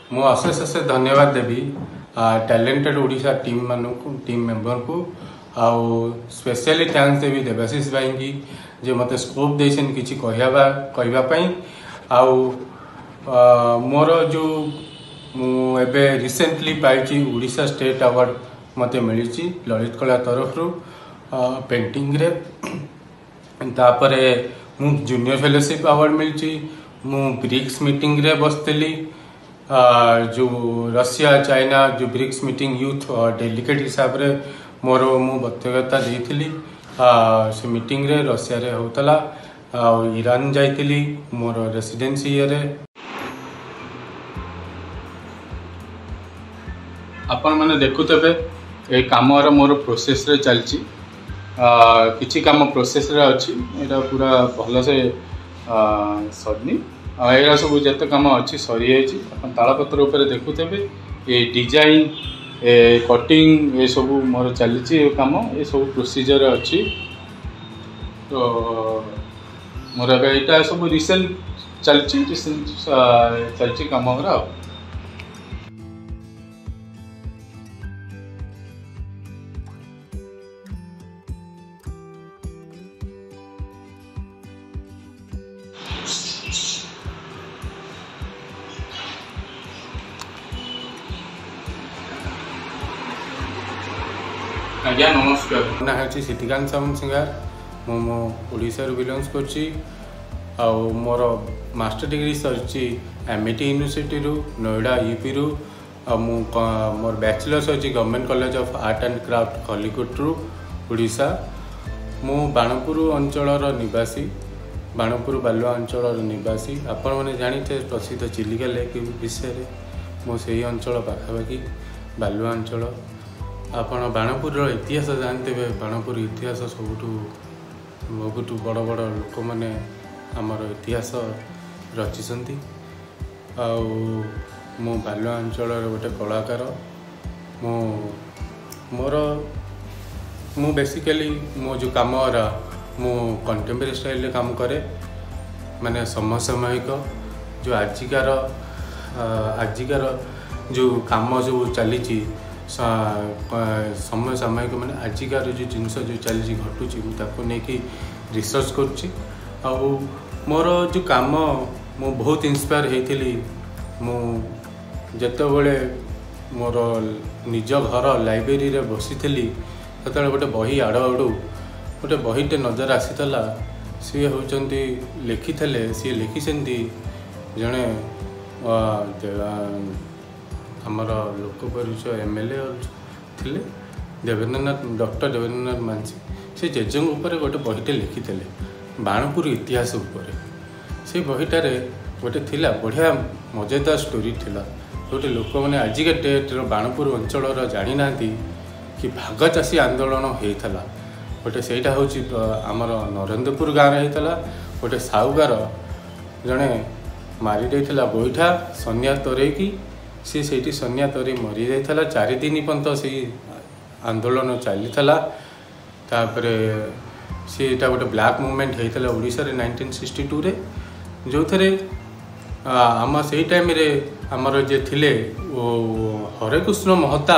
मु अशेष अशेष धन्यवाद देवी टैलेंटेड ओडिशा टीम मेंबर को आउ स्पेशली थैंक्स देवी देवाशीष भाई की जे मते स्कोप देसन किछि कहबा पई आउ मोर जो एबे रिसेंटली पाइछि ओडिशा स्टेट अवार्ड मते मिली ललित कला तरफ रु पेंटिंग रे तापरे मु जूनियर फेलोशिप अवार्ड मिली मु ब्रिक्स मीटिंग रे बसतली जो रशिया चाइना जो ब्रिक्स मीटिंग यूथ डेलीगेट हिसाब रे मोर मु बक्तव्यता देइथिली से मीटिंग रे रशिया रे होतला ईरान जाइथिली मोर रेसिडेंसी रे। आपण माने देखुतबे ए कामर मोर प्रोसेस रे चलची किछि काम प्रोसेस रे अछि एटा पूरा भलो से सरनी एरा सब जते काम अछि सरी जाइछि अपन तालपत्र ऊपर देखुतबे ए डिजाइन ए कटिंग ए सब मोर चलची ए काम ए सब प्रोसीजर अछि तो मोर एटा सब रिसेंट चलची काम हमरा। आज्ञा नमस्कार ना है सिद्धिकांत सामंत सिंगार मो ओडिशा बिलोंग्स करछि मोर मास्टर डिग्री सरी एमईटी यूनिवर्सिटी रु नोएडा यूपी रु मोर बैचलर्स अच्छी government college of art and craft Khallikote रु ओडिशा मु बाणपुर अंचल निवासी बाणपुर बालुआ अंचल निवासी आपण मैंने जानी प्रसिद्ध चिलिका लेक विषय मो से अंचल पाखापाखि बालुआ अंचल आपण बाणपुर इतिहास जानते बाणपुर इतिहास सबुठू बड़ बड़ लोक मैंने आमर इतिहास रचिंट मु बालुआ अंचल गोटे कलाकार मु बेसिकली मो जो काम मु कंटेम्परेरी स्टाइल रे काम करे माने समसामयिक जो आजिकार जो काम जो चली समय सामयिक मैंने आजिकार जो जिनस जो चली घटुची नहीं रिसर्च करुच्ची मोर जो काम मु बहुत इंस्पायर होती जिते मोर निज घर लाइब्रेरी रे बसी से गोटे बही आड़ आड़ू गोटे बहीटे नजर आसीला सी होती लिखी सी लिखिं जड़े आमर लोक परिचय एमएलए थे देवेंद्रनाथ डॉक्टर देवेंद्रनाथ मानसी से जेजों उपर गोटे बहीटे लिखी बाणपुर इतिहास उपर से बहीटार गोटे थिला बढ़िया मजेदार स्टोरी थिला गोटे लोक मैंने आजिका डेट बाणपुर अंचल जानी ना कि भाग चाषी आंदोलन होता गोटे से आमर नरेंद्रपुर गाँव में होता गोटे साहुकार जड़े मारी देता गोईठा सनिया तरेकी सी से सनिया तरी मरी जाता 4 दिन पर्यंत से आंदोलन चली तापरे सीटा गोटे ब्लैक मूवमेंट होता ओडिशा रे 1962 रे जो थे आम से टाइम रे आमर जे थिले हरेकृष्ण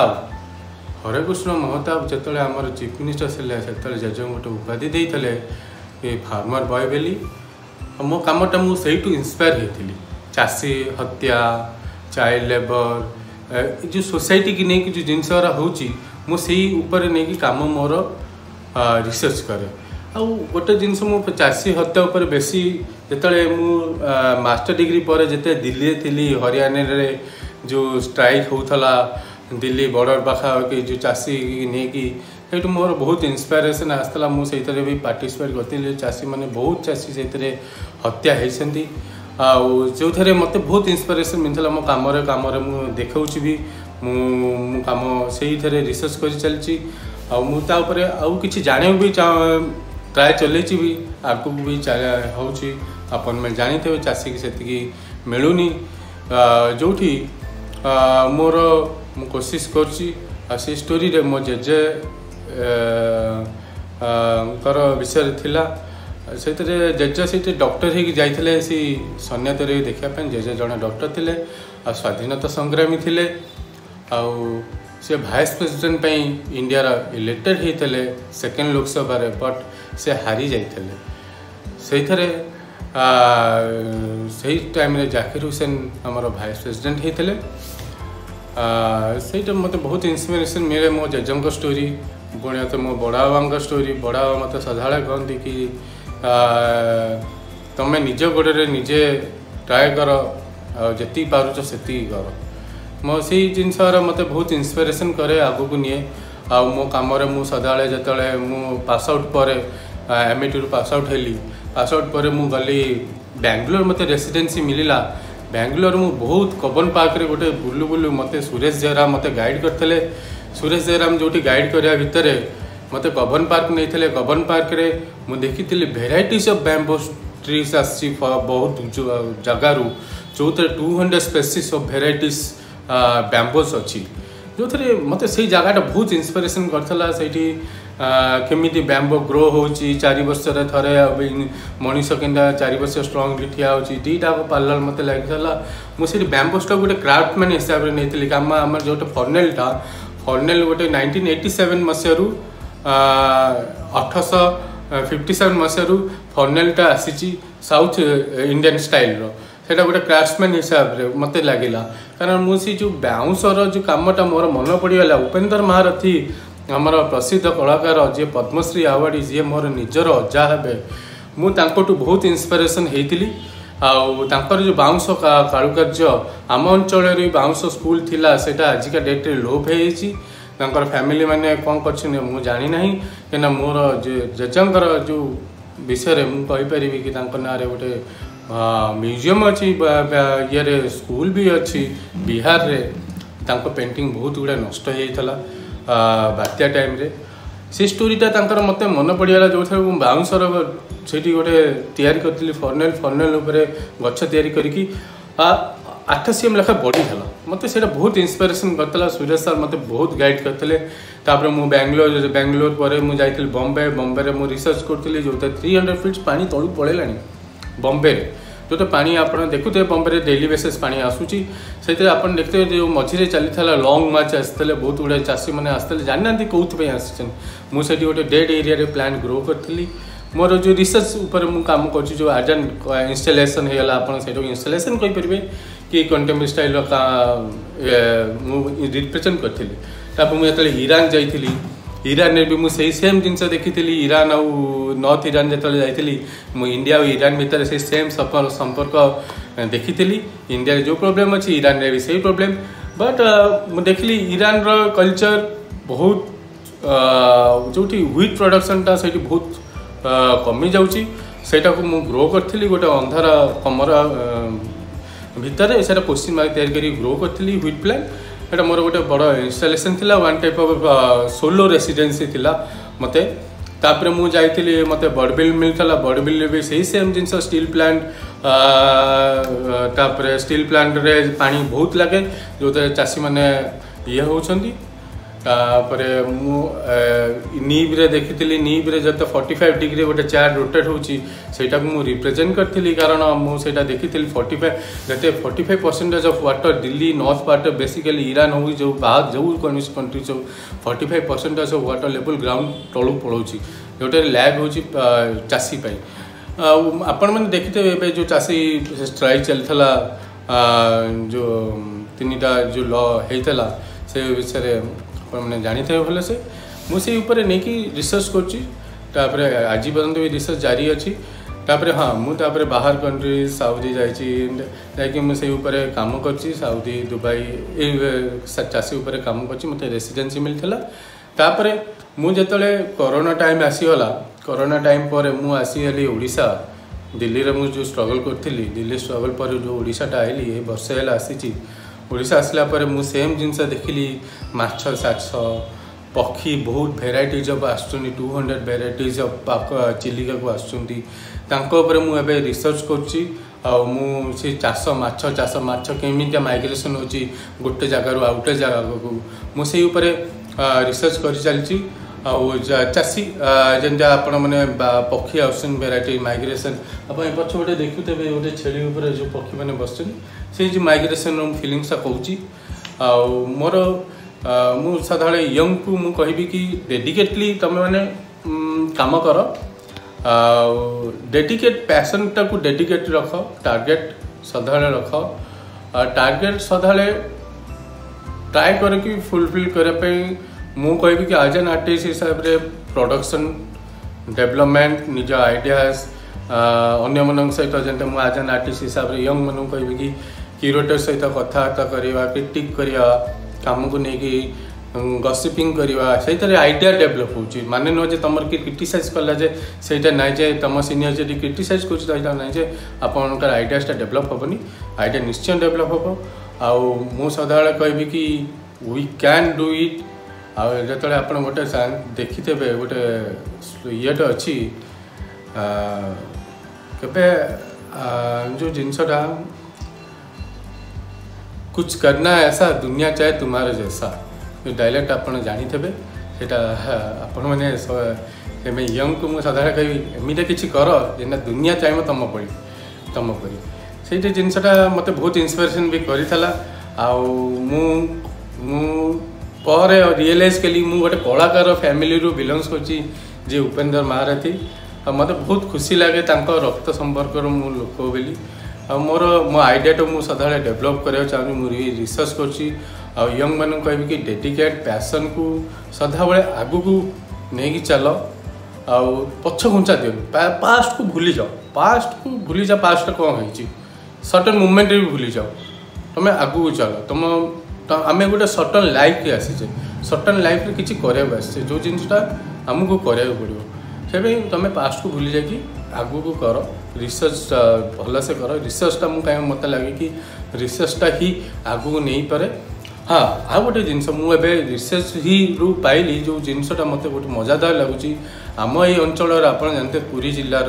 महताब जिते आमर चीफ मिनिस्टर से जेज गोटे उपाधि देते फार्मर बॉय बेली मो कामटा मुझे इंस्पायर होती चाषी हत्या चाइल्ड लेबर जो सोसाइटी की नहीं जो जिनस मुझे ऊपर नहीं काम मोर रिसर्च करे आ गोटे जिनस मु चाषी हत्या उपर बेसी जिते मु मास्टर डिग्री पर जिते दिल्ली थी हरियाणा रे जो स्ट्राइक होता दिल्ली बॉर्डर पाखापाखि जो चाषी नहीं कि मोर बहुत इंस्पिरेशन आसला मुझे भी पार्टिसिपेट करती चाषी मैंने बहुत चाषी से हत्या होती जो थे मत बहुत इंस्पिरेशन मिलता मो कम देखा भी काम से रिसर्च कर चलती मुझे आउ कि जाने भी ट्राए चलई भी आगू भी होपन में जानी थे चाषी की से मिलूनी जो मोर मु कोशिश कर स्टोरी रे मो जेजे कर विषय थिला से जेजे से डॉक्टर हो जाते सी सन्यातरी देखापी जेजे जड़े डॉक्टर थे आ स्वाधीनता संग्रामी थे से भाइस प्रेसिडेंट पे इंडिया इलेक्टेड होते सेकेंड लोकसभा बट से हारी जाते से टाइम जाकिर हुसैन आमर भाइस प्रेसिडेंट होते से मत बहुत इन्स्पिरेसन मिले मो जेजे स्टोरी पुणी तो मो बड़ा बाबा स्टोरी बड़ा बाबा मत सदा कहती कि तुम्हें निज गोड़े निजे ट्राए कर जी पारुच से कर मो से जिनस मत बहुत इन्स्पिरेसन करे आगु को निए आ मो कम मु सदा जो मु पास आउट पर एमईटी पास आउट हेली पास आउट पर मु गली बेंगलोर मत रेसिडेंसी मिलला बेंगलोर मु बहुत कबन पार्क रे गोटे बुलू बुलू मत सुरेश जयराम मत गाइड करते सुरेश जयराम जो गाइड करा भितर मत कबन पार्क नहीं कबन पार्क रे मु देखी भेराइटीज ऑफ बैम्बो ट्रीज आसी बहुत जगार जो 200 स्पेसीज ऑफ भेराइटीज बैम्बोस अच्छी जो थे मत से जगह बहुत इन्स्पिरेसन करथला सेठी केमिति बैम्बो ग्रो होची 4 वर्ष रे थरे मनीष केनता 4 वर्ष स्ट्रांगली ठिया होची दीटा को पार्लर मत लागला मुझे बैम्बोस टा गोटे क्राफ्टमैन हिसाब रे नैतिली काम हमर जो फर्नेल था फर्नेल गोटे 1987 मसियारू 1857 मसियारू फर्नेलटा आसी साउथ इंडियन स्टाइल रो सेटा गोटे क्राफ्टमैन हिसाब रे मत लगिला कारण मुझे जो बाउंसर जो कामटा मोर मन पड़गला उपेंद्र महारथी आमर प्रसिद्ध कलाकार जी पद्मश्री अवार्ड जी मोर निजर अजा हे मुझे बहुत इन्स्पिरेसन होती आउर जो बाउंस कारुकार्य आम अंचल बाउंस स्कूल थिला सेटा आजिका डेट रे लोप हो फैमिली माने कौन कर मुझे जानी ना कहीं मोर जेजंकर जो विषय मुझे कि ना गोटे म्यूजियम अच्छी ये स्कूल भी अच्छी बिहार रे तांको पेंटिंग बहुत गुड़ा नष्ट होता बात्या टाइम रे से स्टोरीटा मत मन पड़गला जो थे बाउंसर से गोटे तैयारी करी फर्नेल गछ तैयारी करके 8 CM लेखा बढ़ीला मत से बहुत इन्स्पिरेसन करता सुरेश सर मत बहुत गाइड करते मु बेंगलोर पर मुझे बॉम्बे रे मु रिसर्च करी जो 300 फीट पानी तलू पड़ेगा बॉम्बे जो पानी आप देखुए बॉम्बे डेली बेसिस पानी आसूची से आप देखते जो मझे चली लंग मार्च आसते बहुत गुड़ा चाषी मैंने आसते जाना कौन आसी मुझे गोटे डेड एरिया प्लांट ग्रो करी मोर जो रिसर्च उपर मु काम कर जो आर्जन इनस्टलेसन होगा आप इनस्टलेसन कहींपर कि कंटेम्परेरी स्टाइल रिप्रेजेंट करी मुझे ईरान जाइली ईरान में भी मुझे सेम जिनस देखी ईरान आउ नॉर्थ ईरान जो जाइली इंडिया और ईरान भितर से सेम संपर्क देखी इंडिया जो प्रॉब्लम अच्छी ईरान में भी सही प्रॉब्लम बट मुझे देखली ईरान रो कल्चर बहुत जो व्हीट प्रोडक्शन टा से बहुत कमी जाऊँगी सेटा को मु ग्रो करी गोटे अंधार कमर भितर से क्वेश्चन मार्क तैयारी करी ग्रो करी व्हीट प्लांट एटा मोर गोटे बड़ इनस्टलेसन थिला one type of solo residency थिला मते तापरे मु जाइथिली मते बडबिल मिलथला बडबिल भी सही सेम जिनस स्टील प्लांट तापरे स्टील प्लांट रे पानी बहुत लागे जो चाषी माने ये होछंती तापरे मु नीब रे देखिथिली नीब रे जत 45 डिग्री गोटे चार्ट रोटेट होची सेटा को मु रिप्रेजेंट करथिली कारण मु सेटा देखिथिली 45% of water Delhi north part basically Iran हो जो बाहर जो कम्युनिस्ट कंट्री जो 45% ऑफ वाटर लेवल ग्राउंड तलू पड़ोची जोटे लैग होची चाषी पाई आपण मैंने देखिथे जो चाषी स्ट्राइक चलता जो 3टा जो लॉ होता से विषय मैंने जानी थे भले से मुझे ऊपर नहीं कि रिसर्च कर आज पर्यंत भी रिसर्च जारी अच्छी हाँ मुझे बाहर कंट्री साउदी जाइए ऊपर काम कर साउदी दुबई चाषी उपर काम कर मत रेसिडेंसी मिलता मुझे कोरोना टाइम आसीगला कोरोना टाइम पर मु आसीगली ओडिशा दिल्ली रे जो स्ट्रगल करी दिल्ली स्ट्रगल पर जो ओडिशाटा आइली ये वर्ष है आसी ओडिशा आसला पर मु सेम जिनस देखिली माछ साछ पक्षी बहुत भेराइटीज ऑफ आसुनी 200 भेराइटीज ऑफ चिलिका को आसुंती मुझे रिसर्च करुच्ची से चाष माछ केमितिया माइग्रेशन होची गोटे जगार आउ गोटे जगह को मुझे रिसर्च कर चलती चाषी जमी आपण मैंने पक्षी आसन भेराइटी माइग्रेशन आप पक्ष गोटे देखुथे गोटे छेली उपर जो पक्षी मैंने बस से माइग्रेशन फिलिंग्स कहूँ मोर मु सदा यंग को मु कहबी कि डेडिकेटली तुम मैंने काम कर डेडिकेट पैशन टाक डेडिकेट रख टार्गेट सदा रख टार्गेट सदा ट्राए करके फुलफिल करने मु कहबी कि एज एन आर्टिस्ट हिसाब से प्रोडक्शन डेवलपमेंट निज आइडियाज अन्य मन सहित जैसे मुझे एज एन आर्टिस्ट हिसाब से यंग मन कहबी कि क्यूरेटर सहित कथबार्ता करवा क्रिटिक करवा काम को लेकिन गसिपिंग करवा से आइडिया डेभलप हो माने नुह जे तुम कि क्रिटिसाइज कला जे सेटा नाई जे तुम सीनियर जे क्रिटिसाइज कर ना जे आपंकर आइडियाटा डेभलप हेनी आइडिया निश्चय डेभलप हम आउ मु सदा कहबी कि वी कैन डू इट जो आप गोटे देखिथे गोटे ये अच्छी के जो जिनसटा कुछ करना ऐसा दुनिया चाहे तुम्हारे जैसा जो डायलॉग आप जानी थे आपण मैंने यंग को मुझे सदा कही एमती किसी कर जेना दुनिया चाहिए तुम पड़ी से जिनसटा मत बहुत इंस्पिरेशन भी करा पर रियलाइज कली मु गोटे कलाकार फैमिली रू बिलोंग्स कर उपेंद्र महारथी मत बहुत खुशी लगे रक्त संपर्क मु लोक बोली मोर मो आइडिया मु सदा डेभलप करा चाहूँ मुझे रिसर्च कर यंग मान कह कि डेडिकेट पैशन को सदा बेले आगू को नहीं चल आ पछ घुंचा दियो पास्ट को भूली जाओ पास्ट कौन है सर्टन मुवमेंट भी भूली जाओ तुम आगू को चल तुम आम गोटे सर्टन लाइफ के आसीचे सर्टन लाइफ रे किसी कराया आसे जो जिनटा आमको कराया पड़ो से तुम पास्ट को भूली जाकि आगू को कर रिसर्च भल से कर रिसर्चटा मुझे मत लगे कि रिसर्चटा ही आगू को नहीं पारे हाँ आ गोटे जिनस मुझे रिसर्च ही रू पाइली जो जिनसटा मत गोटे मजादार लगुच आम ये अंचल आप जानते पुरी जिलार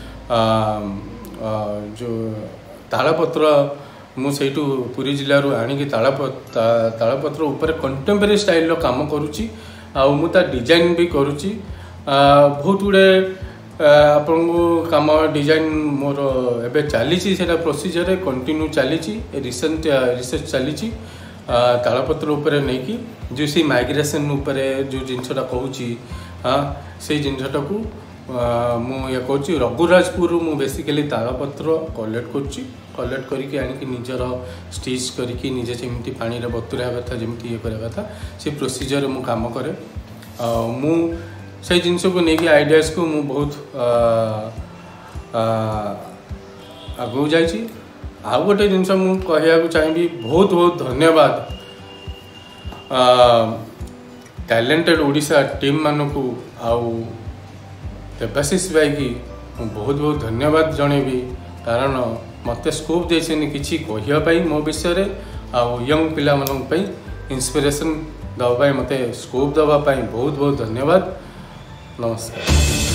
जो तालपत्र मुझे पुरी जिलू आणिकी तालपत्र उपर कंटेम्परेरी स्टाइल काम करुच्ची मुझे डिजाइन भी करुच्ची बहुत गुड़े आपन को काम डिजाइन मोर एबे चली प्रोसीजर कंटिन्यू चली रिसेंट रिसर्च चली तालपत्र उपर नहीं कि जो सी माइग्रेशन उपर जो जिनसटा कहूँ हाँ से जिनसटा को मुझे कहूँ रघुराजपुर मु बेसिकली तालपत्र कलेक्ट करके आनिकी निजर स्टिच करके निजे जमी पानी बतुरा कथा जमी ये करा कथा से प्रोसीजर मु काम करे मु से जिनस को लेकिन आइडियाज को मु बहुत आगू जाइए आ गोटे जिनस मु कहया चाहिए बहुत बहुत धन्यवाद टैलेंटेड ओडिशा टीम मानू आउ देवाशीष भाई की बहुत बहुत धन्यवाद जनइबी कारण मत स्कोप देछन किछि कहिया मो विषय आउ यंग पिला मानन इंस्पिरेशन दवा मते स्कोप दवा बहुत बहुत धन्यवाद नमस्कार।